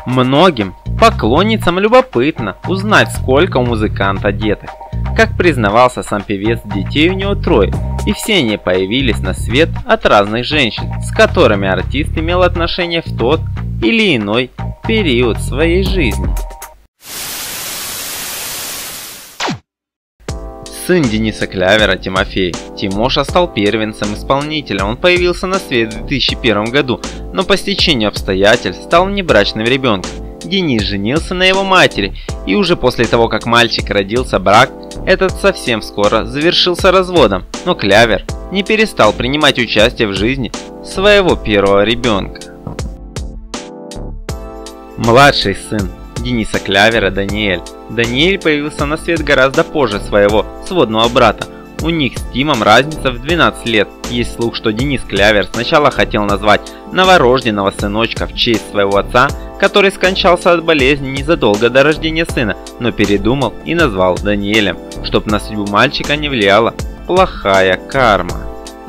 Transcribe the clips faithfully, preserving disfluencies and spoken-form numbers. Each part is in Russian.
Многим поклонницам любопытно узнать, сколько у музыканта деток. Как признавался сам певец, детей у него трое, и все они появились на свет от разных женщин, с которыми артист имел отношение в тот или иной период своей жизни. Сын Дениса Клявера, Тимофей. Тимоша стал первенцем исполнителя. Он появился на свет в две тысячи первом году, но по стечению обстоятельств стал внебрачным ребенком. Денис женился на его матери, и уже после того, как мальчик родился, брак этот совсем скоро завершился разводом. Но Клявер не перестал принимать участие в жизни своего первого ребенка. Младший сын Дениса Клявера, Даниэль. Даниэль появился на свет гораздо позже своего сводного брата. У них с Тимом разница в двенадцать лет. Есть слух, что Денис Клявер сначала хотел назвать новорожденного сыночка в честь своего отца, который скончался от болезни незадолго до рождения сына, но передумал и назвал Даниэлем, чтоб на судьбу мальчика не влияла плохая карма.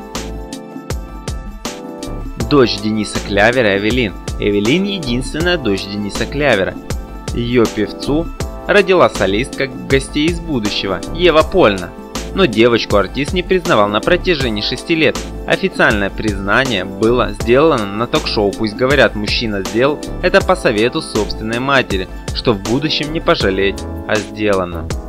Дочь Дениса Клявера, Эвелин. Эвелин единственная дочь Дениса Клявера. Ее певцу родила солистка «Гостей из будущего» Ева Польна. Но девочку артист не признавал на протяжении шести лет. Официальное признание было сделано на ток-шоу «Пусть говорят». Мужчина сделал это по совету собственной матери, что в будущем не пожалеть о сделанном.